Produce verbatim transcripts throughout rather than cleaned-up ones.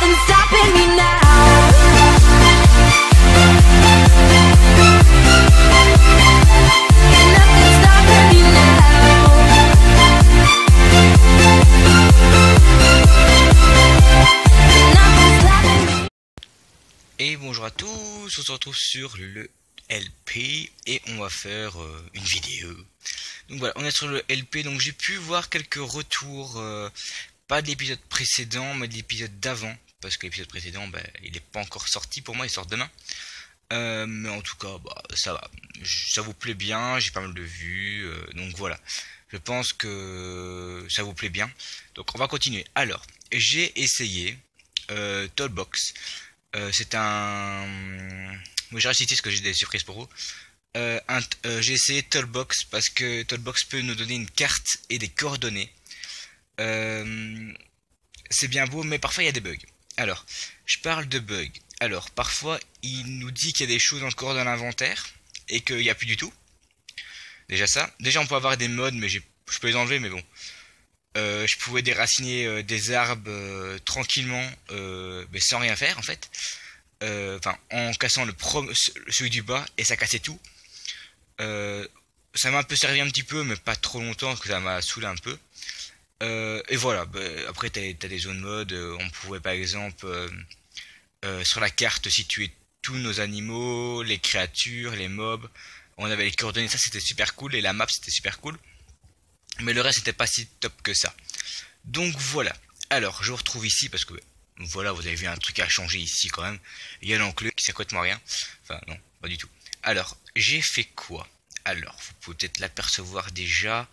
stopping me now. Nothing's stopping me now. Nothing's stopping me. Et bonjour à tous, on se retrouve sur le L P et on va faire euh, une vidéo. Donc voilà, on est sur le L P, donc j'ai pu voir quelques retours, euh, pas de l'épisode précédent, mais de l'épisode d'avant, parce que l'épisode précédent, bah, il n'est pas encore sorti pour moi, il sort demain. Euh, mais en tout cas, bah, ça va, ça vous plaît bien, j'ai pas mal de vues, euh, donc voilà. Je pense que ça vous plaît bien. Donc on va continuer. Alors, j'ai essayé euh, Tollbox. Euh, c'est un... Moi j'ai récité ce que j'ai des surprises pour vous. Euh, un... euh, j'ai essayé Tollbox parce que Tollbox peut nous donner une carte et des coordonnées. Euh... C'est bien beau, mais parfois il y a des bugs. Alors, je parle de bugs. Alors, parfois il nous dit qu'il y a des choses encore dans l'inventaire et qu'il n'y a plus du tout. Déjà ça. Déjà on peut avoir des modes, mais je peux les enlever, mais bon. Euh, je pouvais déraciner euh, des arbres euh, tranquillement, euh, mais sans rien faire en fait. Enfin, euh, en cassant le pro celui du bas et ça cassait tout. Euh, ça m'a un peu servi un petit peu, mais pas trop longtemps parce que ça m'a saoulé un peu. Euh, et voilà. Bah, après, t'as as des zones mode. Euh, on pouvait par exemple euh, euh, sur la carte situer tous nos animaux, les créatures, les mobs. On avait les coordonnées. Ça, c'était super cool et la map, c'était super cool. Mais le reste n'était pas si top que ça. Donc voilà. Alors je vous retrouve ici parce que voilà, vous avez vu un truc à changer ici quand même. Il y a l'enclume qui sert complètement rien. Enfin non, pas du tout. Alors j'ai fait quoi? Alors vous pouvez peut-être l'apercevoir déjà.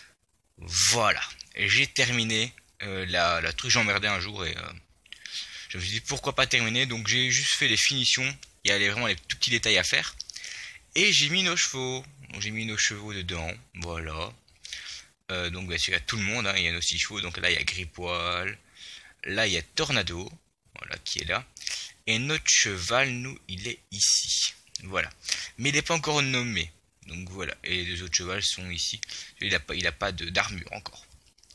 Voilà. J'ai terminé euh, la, la truc. J'emmerdais un jour et euh, je me suis dit pourquoi pas terminer. Donc j'ai juste fait les finitions. Il y a les, vraiment les tout petits détails à faire. Et j'ai mis nos chevaux. Donc j'ai mis nos chevaux dedans. Voilà. Euh, donc bien sûr il y a tout le monde, hein, il y a nos six chevaux, donc là il y a Gripoil, là il y a Tornado, voilà qui est là, et notre cheval, nous, il est ici, voilà, mais il n'est pas encore nommé, donc voilà, et les deux autres chevaux sont ici, il n'a pas, il a pas d'armure encore,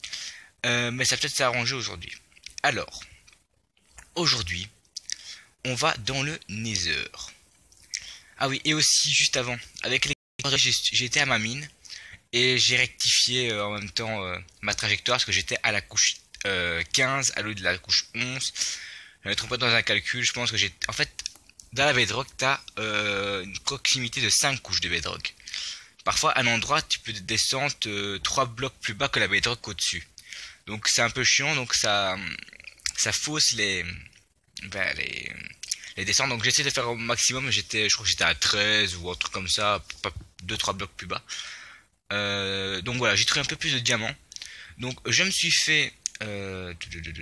euh, mais ça peut-être s'arranger aujourd'hui. Alors, aujourd'hui, on va dans le Nether. Ah oui, et aussi juste avant, avec les j'ai été à ma mine, et j'ai rectifié euh, en même temps euh, ma trajectoire parce que j'étais à la couche euh, quinze à lieu de la couche onze. Je me trompé dans un calcul, je pense que j'ai... En fait, dans la bedrock, tu as euh, une proximité de cinq couches de bedrock. Parfois, à un endroit, tu peux descendre euh, trois blocs plus bas que la bedrock au-dessus. Donc c'est un peu chiant, donc ça, ça fausse les, ben, les, les descentes. Donc j'essaie de faire au maximum, j'étais, je crois que j'étais à treize ou un truc comme ça, deux trois blocs plus bas. Euh, donc voilà, j'ai trouvé un peu plus de diamants. Donc je me suis fait euh,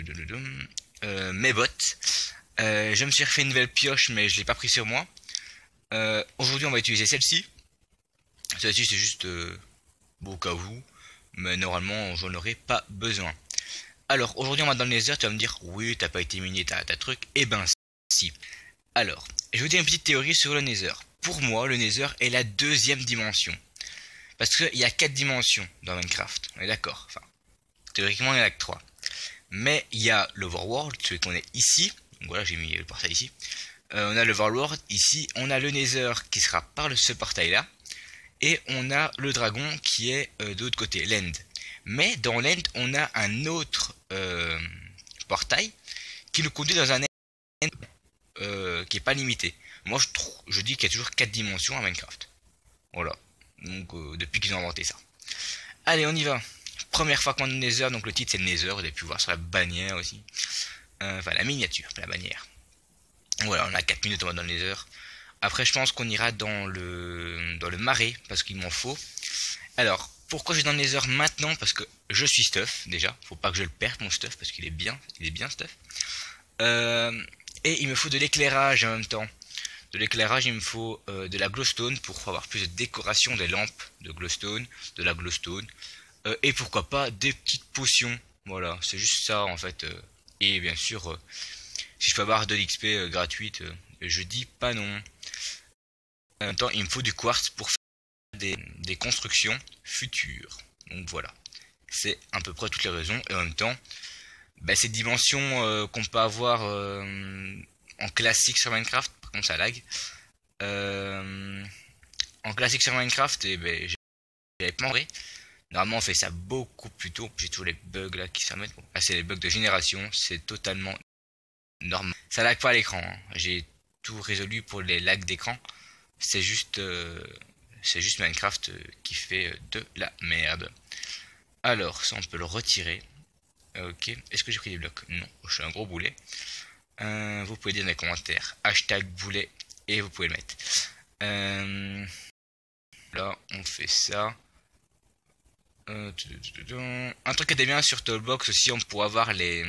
euh, mes bottes. Euh, je me suis refait une nouvelle pioche, mais je l'ai pas pris sur moi. Euh, Aujourd'hui, on va utiliser celle-ci. Celle-ci, c'est juste euh, bon, au cas où, mais normalement, j'en aurais pas besoin. Alors aujourd'hui, on va dans le Nether. Tu vas me dire, oui, t'as pas été minier ta, ta truc. Eh ben si. Alors, je vais vous dire une petite théorie sur le Nether. Pour moi, le Nether est la deuxième dimension. Parce qu'il y a quatre dimensions dans Minecraft, on est d'accord. Enfin, théoriquement, il n'y en a que trois. Mais il y a l'Overworld, celui qu'on est ici. Donc voilà, j'ai mis le portail ici. Euh, on a l'Overworld ici. On a le Nether qui sera par le, ce portail-là. Et on a le dragon qui est euh, de l'autre côté, l'End. Mais dans l'End, on a un autre euh, portail qui nous conduit dans un End euh, qui n'est pas limité. Moi, je, trouve, je dis qu'il y a toujours quatre dimensions à Minecraft. Voilà. Donc euh, depuis qu'ils ont inventé ça. Allez, on y va. Première fois qu'on est dans le Nether, donc le titre c'est le Nether, vous avez pu voir sur la bannière aussi. Euh, enfin la miniature, pas la bannière. Voilà, on a quatre minutes, on va dans le Nether. Après je pense qu'on ira dans le dans le marais, parce qu'il m'en faut. Alors, pourquoi je vais dans le Nether maintenant? Parce que je suis stuff, déjà. Faut pas que je le perde mon stuff, parce qu'il est bien, il est bien stuff. Euh, et il me faut de l'éclairage en même temps. De l'éclairage, il me faut euh, de la glowstone pour avoir plus de décoration, des lampes de glowstone, de la glowstone, euh, et pourquoi pas des petites potions. Voilà, c'est juste ça en fait. Euh, et bien sûr, euh, si je peux avoir de l'X P euh, gratuite, euh, je dis pas non. En même temps, il me faut du quartz pour faire des, des constructions futures. Donc voilà, c'est à peu près toutes les raisons. Et en même temps, bah, ces dimensions euh, qu'on peut avoir euh, en classique sur Minecraft. Par contre ça lag. Euh, en classique sur Minecraft, et ben j'avais pas en vrai. Normalement on fait ça beaucoup plus tôt. J'ai toujours les bugs là qui se remettent. Bon, là c'est les bugs de génération, c'est totalement normal. Ça lag pas à l'écran, hein. J'ai tout résolu pour les lags d'écran. C'est juste euh, c'est juste Minecraft euh, qui fait euh, de la merde. Alors ça on peut le retirer. Ok, est-ce que j'ai pris des blocs? Non, je suis un gros boulet. Euh, vous pouvez dire dans les commentaires hashtag boulet et vous pouvez le mettre. Euh, là on fait ça. Euh, un truc qui était bien sur Toolbox aussi, on pourrait avoir les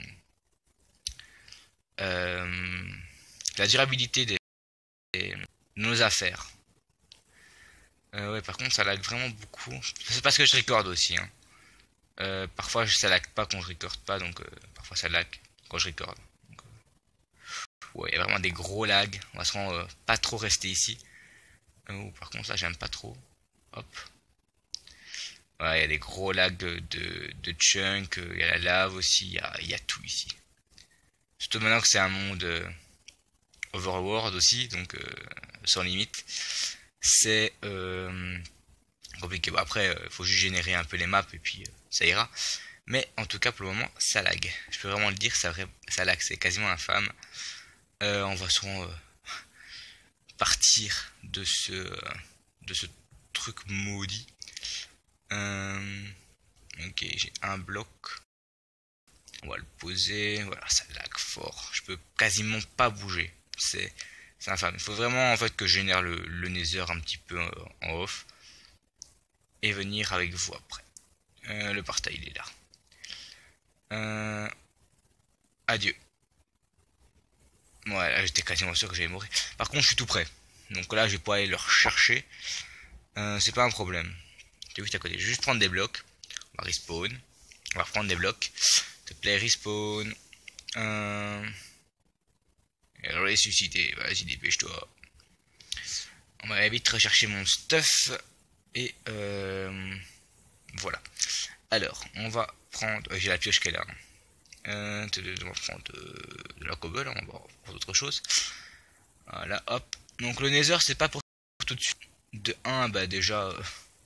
euh, la durabilité des, des de nos affaires. Euh, ouais, par contre ça lag vraiment beaucoup. C'est parce que je record aussi, hein. Euh, parfois ça lag pas quand je record pas, donc euh, parfois ça lag quand je record. Donc, euh, ouais, il y a vraiment des gros lags. On va se rendre, euh, pas trop rester ici. Euh, par contre là j'aime pas trop. Hop. Ouais, il y a des gros lags de, de, de chunk, il y a la lave aussi, il y a, il y a tout ici. Surtout maintenant que c'est un monde euh, overworld aussi, donc euh, sans limite. C'est euh, compliqué. Bon, après, il euh, faut juste générer un peu les maps et puis euh, ça ira. Mais en tout cas, pour le moment, ça lag. Je peux vraiment le dire, ça, ça lag, c'est quasiment infâme. Euh, on va sûrement euh, partir de ce, euh, de ce truc maudit. Euh, ok, j'ai un bloc. On va le poser. Voilà, ça lag fort. Je peux quasiment pas bouger. C'est infâme. Il faut vraiment en fait que je génère le, le nether un petit peu euh, en off. Et venir avec vous après. Euh, le portail il est là. Euh, adieu. Ouais, là j'étais quasiment sûr que j'allais mourir. Par contre, je suis tout prêt. Donc là, je vais pouvoir aller le rechercher. Euh, c'est pas un problème. T'es juste à côté. Je vais juste prendre des blocs. On va respawn. On va reprendre des blocs. S'il te plaît, respawn. Euh... Et ressusciter. Vas-y, dépêche-toi. On va vite rechercher mon stuff. Et euh... voilà. Alors, on va prendre... J'ai la pioche qu'elle a. Euh, on va prendre de, de la cobble, on va prendre autre chose. Voilà, hop. Donc le nether, c'est pas pour tout de suite. De un, bah déjà... Euh,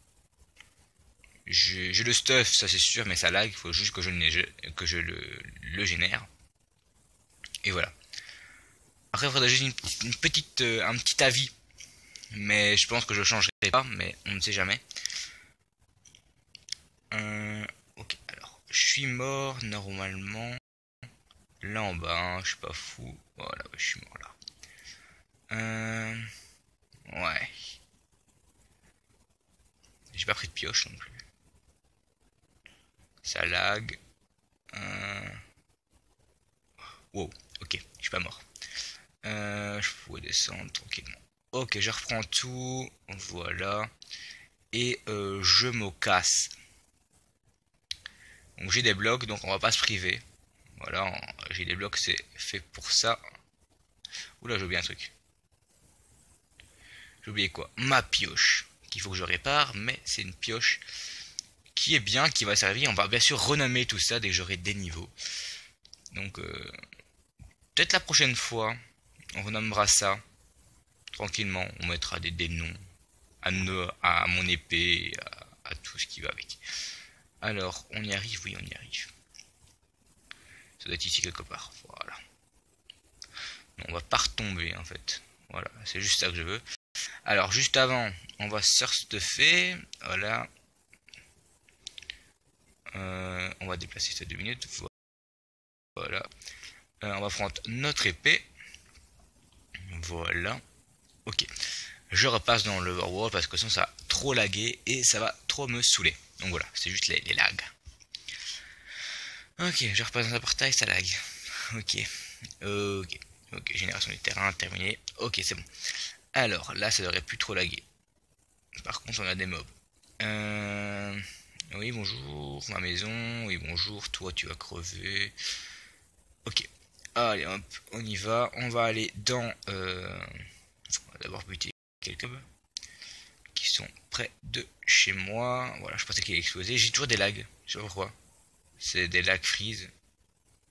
j'ai le stuff, ça c'est sûr, mais ça lag. Il faut juste que je, le, que je le, le génère. Et voilà. Après, il faudrait juste une, une petite, euh, un petit avis. Mais je pense que je changerai pas, mais on ne sait jamais. Euh, ok, alors, je suis mort normalement. Là en bas, hein, je suis pas fou. Voilà, ouais, je suis mort là. Euh, ouais. J'ai pas pris de pioche non plus. Ça lag. Euh... Wow, ok, je suis pas mort. Euh, je pourrais descendre tranquillement. Ok, je reprends tout. Voilà. Et euh, je me casse. Donc j'ai des blocs, donc on va pas se priver. Voilà, j'ai des blocs, c'est fait pour ça. Oula, j'ai oublié un truc. J'ai oublié quoi? Ma pioche. Qu'il faut que je répare, mais c'est une pioche qui est bien, qui va servir. On va bien sûr renommer tout ça dès que j'aurai des niveaux. Donc, euh, peut-être la prochaine fois, on renommera ça tranquillement. On mettra des, des noms à, nos, à mon épée, à, à tout ce qui va avec. Alors, on y arrive? Oui, on y arrive. Ça doit être ici quelque part. Voilà. Non, on va pas retomber en fait. Voilà, c'est juste ça que je veux. Alors, juste avant, on va surstuffer. Voilà. Euh, on va déplacer ça deux minutes. Voilà. Euh, on va prendre notre épée. Voilà. Ok. Je repasse dans l'overworld parce que sinon ça va trop laguer et ça va trop me saouler. Donc voilà, c'est juste les, les lags. Ok, je repasse dans un portail, ça lag. Ok. Ok. Ok, génération du terrain terminée. Ok, c'est bon. Alors, là, ça devrait plus trop laguer. Par contre, on a des mobs. Euh... Oui, bonjour, ma maison. Oui, bonjour, toi, tu vas crever. Ok. Allez, hop, on y va. On va aller dans... Euh... On va d'abord buter quelques mobs qui sont près de chez moi. Voilà, je pensais qu'il allait exploser. J'ai toujours des lags. Je sais pas pourquoi. C'est des lags freeze.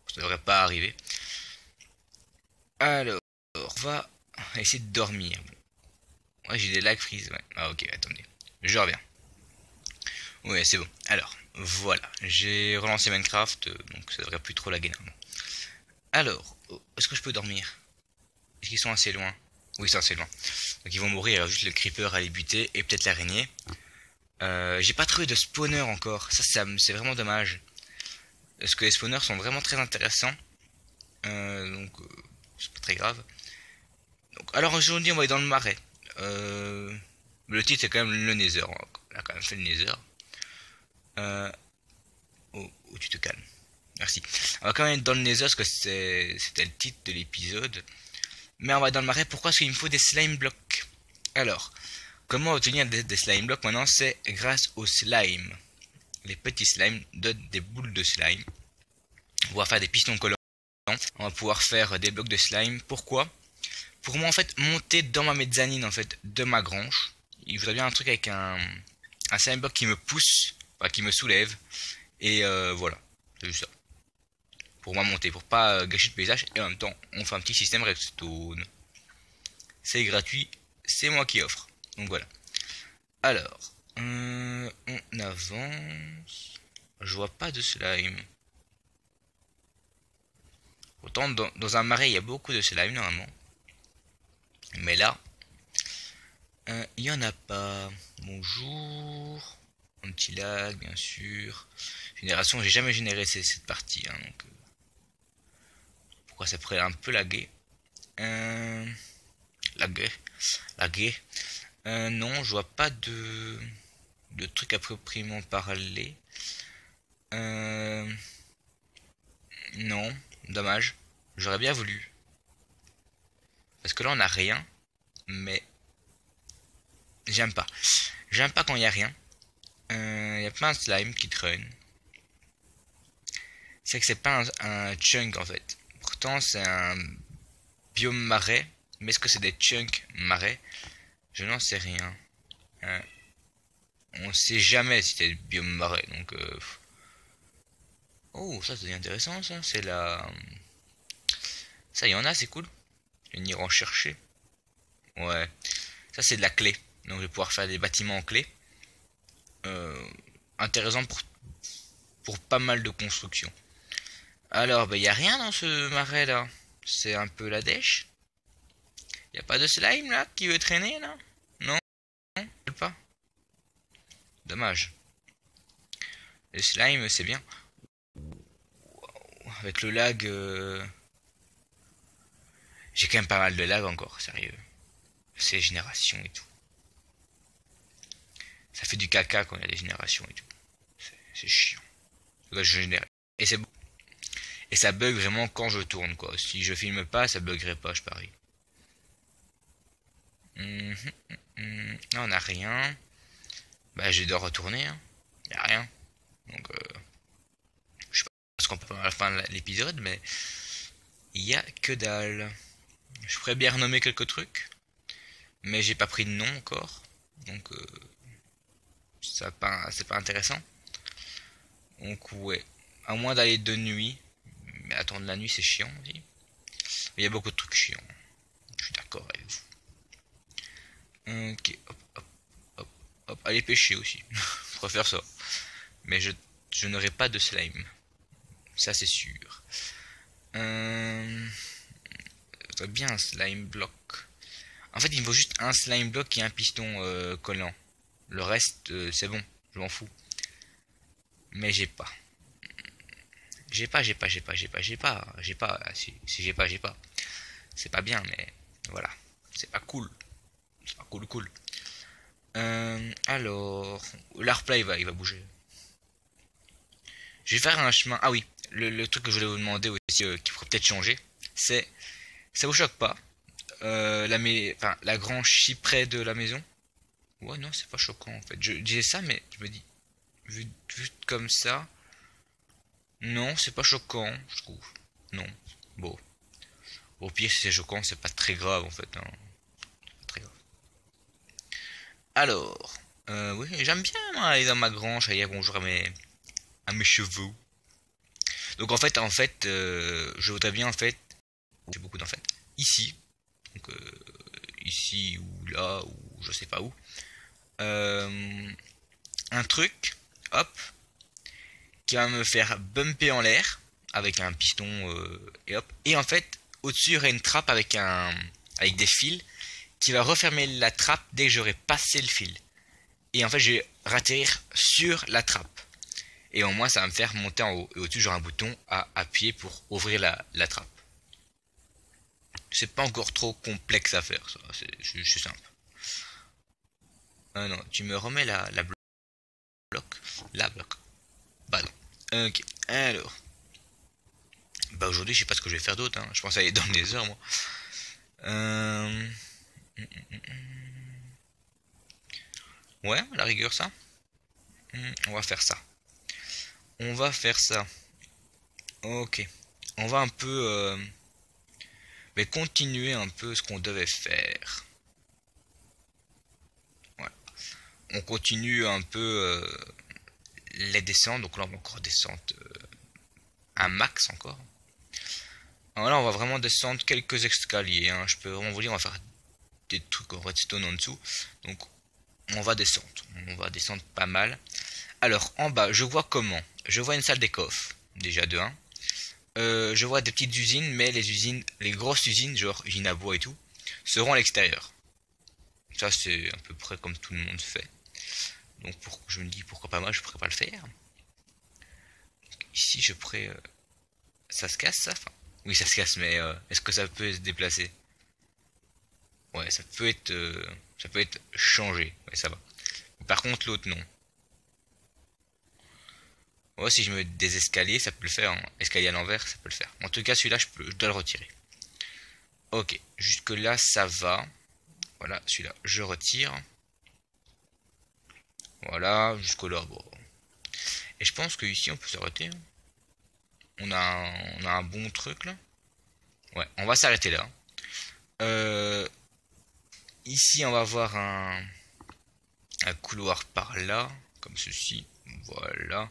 Ça devrait pas arriver. Alors, on va essayer de dormir. Ouais, j'ai des lag freeze. Ouais. Ah ok, attendez. Je reviens. Ouais, c'est bon. Alors, voilà. J'ai relancé Minecraft, donc ça devrait plus trop laguer normalement. Alors, est-ce que je peux dormir? Est-ce qu'ils sont assez loin? Oui, ils sont assez loin. Donc ils vont mourir, alors juste le creeper à les buter et peut-être l'araignée. Euh, j'ai pas trouvé de spawner encore. Ça, ça c'est vraiment dommage. Parce que les spawners sont vraiment très intéressants. Euh, donc, euh, c'est pas très grave. Donc, alors aujourd'hui, on va aller dans le marais. Euh, le titre, c'est quand même le Nether. On a quand même fait le Nether. Euh, oh, oh, tu te calmes. Merci. On va quand même être dans le Nether parce que c'était le titre de l'épisode. Mais on va être dans le marais. Pourquoi? Parce qu'il me faut des slime blocks. Alors, comment obtenir des, des slime blocks maintenant? C'est grâce aux slime. Les petits slimes donnent des boules de slime. On va faire des pistons collants. On va pouvoir faire des blocs de slime. Pourquoi? Pour moi, en fait, monter dans ma mezzanine, en fait, de ma grange. Il faudrait bien un truc avec un, un slime block qui me pousse, enfin, qui me soulève. Et euh, voilà, c'est juste ça. Pour moi, monter, pour pas euh, gâcher le paysage. Et en même temps, on fait un petit système redstone. C'est gratuit, c'est moi qui offre. Donc voilà. Alors, euh, on avance. Je vois pas de slime. Autant dans, dans un marais, il y a beaucoup de slime normalement. Mais là, il euh, y en a pas. Bonjour. Un petit lag, bien sûr. Génération, j'ai jamais généré cette, cette partie. Hein, donc, euh, pourquoi ça pourrait un peu laguer? Euh, laguer. Laguer. Euh, non, je vois pas de, de trucs à proprement parler. Euh, non, dommage. J'aurais bien voulu. Parce que là, on a rien. Mais j'aime pas. J'aime pas quand il y a rien. Il euh, y a plein de slime qui traînent. C'est que c'est pas un, un chunk en fait. Pourtant, c'est un biome marais. Mais est-ce que c'est des chunks marais? Je n'en sais rien. Euh, on sait jamais si c'est le biome marais. Donc, euh... oh, ça c'est intéressant ça. C'est la. Ça, il y en a, c'est cool. Je vais venir en chercher. Ouais. Ça, c'est de la clé. Donc, je vais pouvoir faire des bâtiments en clé. Euh, intéressant pour, pour pas mal de construction. Alors, ben, il n'y a rien dans ce marais là. C'est un peu la dèche. Il n'y a pas de slime là qui veut traîner là? Non? Non, pas. Dommage. Le slime, c'est bien. Avec le lag. Euh... J'ai quand même pas mal de lag encore, sérieux. Ces générations et tout. Ça fait du caca quand il y a des générations et tout. C'est chiant. Je génère. Et c'est Et ça bug vraiment quand je tourne quoi. Si je filme pas, ça buggerait pas, je parie. Mmh, mmh, mmh. Là on a rien. Bah je dois retourner. Hein. Y a rien. Donc euh, je sais pas ce qu'on peut à la fin de l'épisode, mais il y a que dalle. Je pourrais bien renommer quelques trucs, mais j'ai pas pris de nom encore. Donc euh, ça pas c'est pas intéressant. Donc ouais. À moins d'aller de nuit. Mais attendre la nuit c'est chiant aussi. Il y a beaucoup de trucs chiants. Je suis d'accord avec vous. Ok, hop, hop, hop, hop. Aller pêcher aussi. Je préfère ça. Mais je, je n'aurai pas de slime. Ça c'est sûr. Euh... Ça bien un slime block. En fait il me faut juste un slime block et un piston euh, collant. Le reste euh, c'est bon. Je m'en fous. Mais j'ai pas. J'ai pas, j'ai pas, j'ai pas, j'ai pas, j'ai pas, j'ai pas, si, si j'ai pas, j'ai pas. C'est pas bien, mais voilà. C'est pas cool. C'est pas cool, cool. Euh, alors, l'Arpla il va, il va bouger. Je vais faire un chemin. Ah oui, le, le truc que je voulais vous demander aussi, euh, qui pourrait peut-être changer, c'est, ça vous choque pas, euh, la, mais, enfin, la grange chyprès de la maison. Ouais, non, c'est pas choquant en fait. Je disais ça, mais je me dis, vu, vu comme ça. Non, c'est pas choquant, je trouve. Non. Bon. Au pire, si c'est choquant, c'est pas très grave en fait. Hein. Pas très grave. Alors, euh, oui, j'aime bien moi, aller dans ma grange, aller dire bonjour à mes, à mes chevaux. Donc en fait, en fait, euh, je voudrais bien en fait, j'ai beaucoup d'en fait, ici, donc euh, ici ou là ou je sais pas où, euh, un truc, hop, qui va me faire bumper en l'air avec un piston euh, et hop, et en fait au-dessus il y aurait une trappe avec un, avec des fils qui va refermer la trappe dès que j'aurai passé le fil. Et en fait je vais ratterrir sur la trappe. Et au moins ça va me faire monter en haut. Et au-dessus j'aurai un bouton à appuyer pour ouvrir la, la trappe. C'est pas encore trop complexe à faire ça, c'est juste simple. Ah non, tu me remets la, la bloc. La bloc. Bah non. Ok, alors. Bah aujourd'hui je sais pas ce que je vais faire d'autre, hein. Je pense aller dans les heures moi. Euh... Ouais, à la rigueur ça. On va faire ça. On va faire ça. Ok. On va un peu... Euh... Mais continuer un peu ce qu'on devait faire. Voilà. On continue un peu euh, les descentes. Donc là on va encore descendre euh, un max encore. Alors là on va vraiment descendre quelques escaliers. Hein. Je peux vraiment vous dire, on va faire des trucs en redstone en dessous. Donc on va descendre. On va descendre pas mal. Alors en bas je vois comment. Je vois une salle des coffres. Déjà de un. Euh, je vois des petites usines, mais les usines, les grosses usines, genre usines à bois et tout, seront à l'extérieur. Ça c'est à peu près comme tout le monde fait. Donc pour, je me dis pourquoi pas moi, je pourrais pas le faire. Donc, ici je pourrais... Euh, ça se casse ça enfin, oui ça se casse, mais euh, est-ce que ça peut se déplacer? Ouais, ça peut être... Euh, ça peut être changé, ouais ça va. Par contre l'autre non. Ouais, si je mets des escaliers, ça peut le faire. Hein. Escalier à l'envers, ça peut le faire. En tout cas, celui-là, je, peux, je dois le retirer. Ok, jusque là, ça va. Voilà, celui-là, je retire. Voilà, jusque là, bon. Et je pense que ici, on peut s'arrêter. Hein. On a, un, on a un bon truc là. Ouais, on va s'arrêter là. Euh, ici, on va avoir un, un couloir par là, comme ceci. Voilà.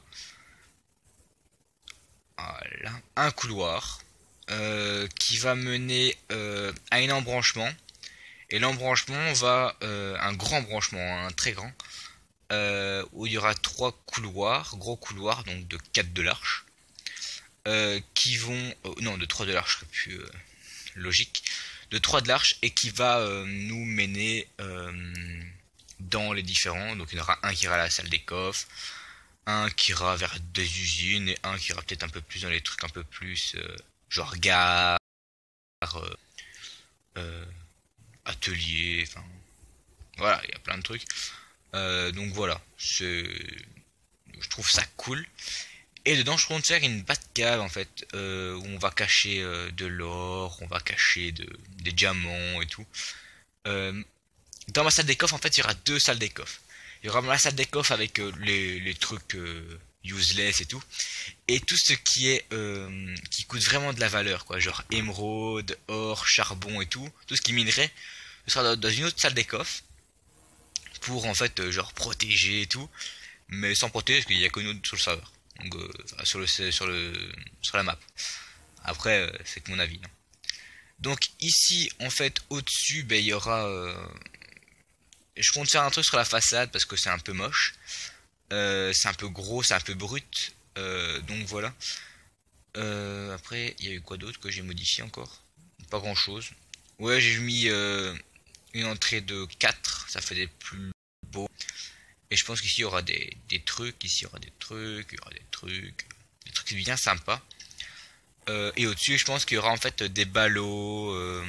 Voilà, un couloir euh, qui va mener euh, à un embranchement. Et l'embranchement va, euh, un grand branchement, un très grand, euh, où il y aura trois couloirs, gros couloirs, donc de quatre de large, euh, qui vont, euh, non de trois de large serait plus euh, logique, de trois de large et qui va euh, nous mener euh, dans les différents. Donc il y en aura un qui ira à la salle des coffres, un qui ira vers des usines et un qui ira peut-être un peu plus dans les trucs un peu plus euh, genre gare, euh, euh, atelier, enfin voilà, il y a plein de trucs. Euh, donc voilà, c'est, je trouve ça cool. Et dedans je compte faire une Batcave en fait, euh, où on va cacher euh, de l'or, on va cacher de, des diamants et tout. Euh, dans ma salle des coffres en fait il y aura deux salles des coffres. Il y aura la salle des coffres avec euh, les, les trucs euh, useless et tout. Et tout ce qui est euh, qui coûte vraiment de la valeur, quoi. Genre émeraude, or, charbon et tout. Tout ce qui minerait, ce sera dans, dans une autre salle des coffres. Pour en fait, euh, genre protéger et tout. Mais sans protéger parce qu'il n'y a que nous sur le serveur. Donc euh, enfin, sur, le, sur, le, sur la map. Après, euh, c'est que mon avis. Hein. Donc ici, en fait, au-dessus, ben, il y aura... Euh, je compte faire un truc sur la façade parce que c'est un peu moche. Euh, c'est un peu gros, c'est un peu brut. Euh, donc voilà. Euh, après, il y a eu quoi d'autre que j'ai modifié encore? Pas grand chose. Ouais, j'ai mis euh, une entrée de quatre. Ça fait des plus beaux. Et je pense qu'ici il y aura des, des trucs. Ici il y aura des trucs. Il y aura des trucs. Des trucs bien sympas. Euh, et au-dessus, je pense qu'il y aura en fait des ballots. Euh,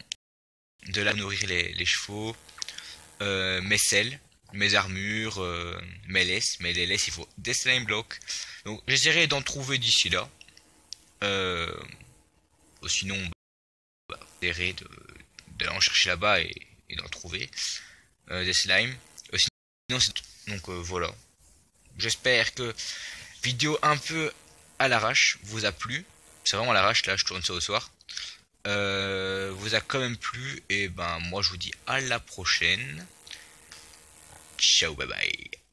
de là nourrir les, les chevaux. Euh, mes selles, mes armures, euh, mes laisses, mais les laisses il faut des slime blocks. Donc j'essaierai d'en trouver d'ici là. Euh, sinon, bah, j'essaierai de d'aller en chercher là-bas et, et d'en trouver euh, des slimes. Euh, sinon, c'est tout. Donc euh, voilà. J'espère que vidéo un peu à l'arrache vous a plu. C'est vraiment à l'arrache là, je tourne ça au soir. Euh, vous a quand même plu et ben moi je vous dis à la prochaine. Ciao, bye bye.